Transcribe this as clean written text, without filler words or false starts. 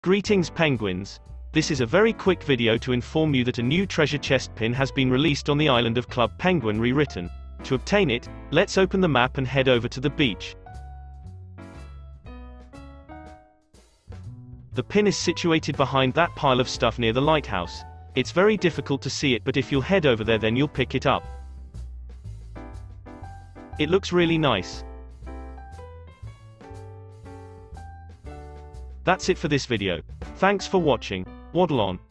Greetings penguins. This is a very quick video to inform you that a new treasure chest pin has been released on the island of Club Penguin Rewritten. To obtain it, let's open the map and head over to the beach. The pin is situated behind that pile of stuff near the lighthouse. It's very difficult to see it, but if you'll head over there then you'll pick it up. It looks really nice. That's it for this video. Thanks for watching. Waddle on.